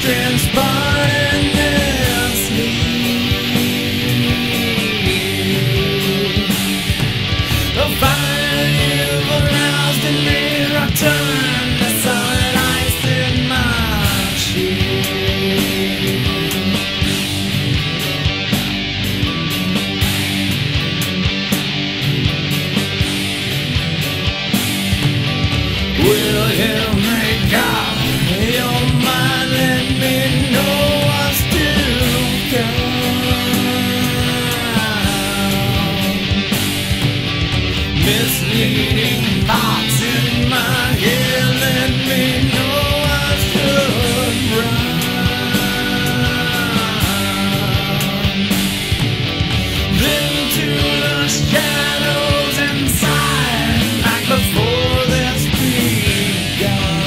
transporting this need. The fire you've aroused in me return to solid ice in my cheek. Will you make up your mind? Let me know what's to come. Misleading thoughts in my head. Let me know I should run. Then to the shadows inside, like before this begun.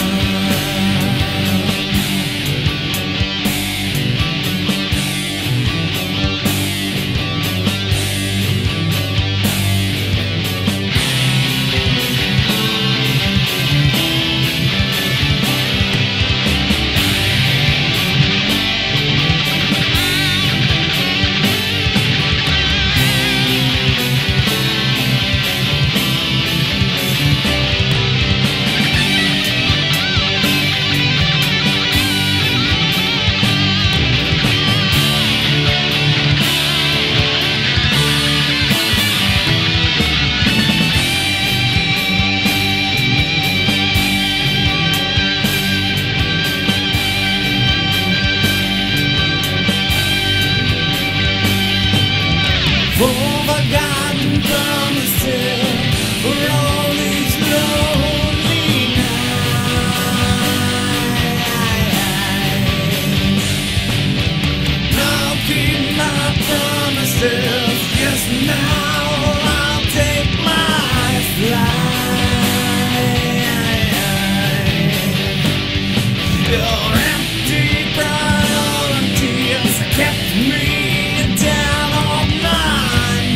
Forgotten promises for all these lonely nights. I'll keep my promises. Yes, now I'll take my flight. Your empty priorities kept me down all night.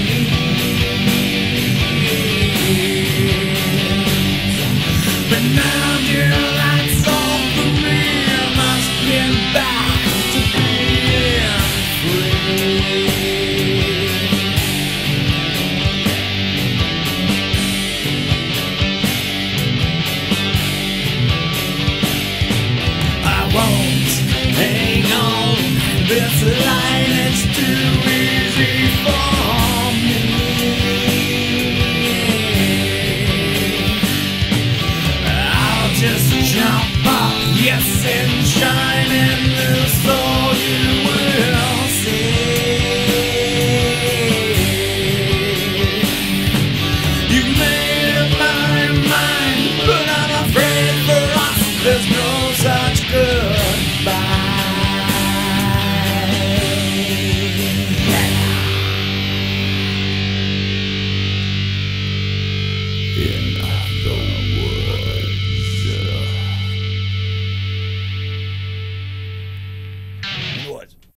But now your lights on for me, I must get back to being free. I won't hang on this line, it's too easy for me. I'll just jump off, yes, and shine.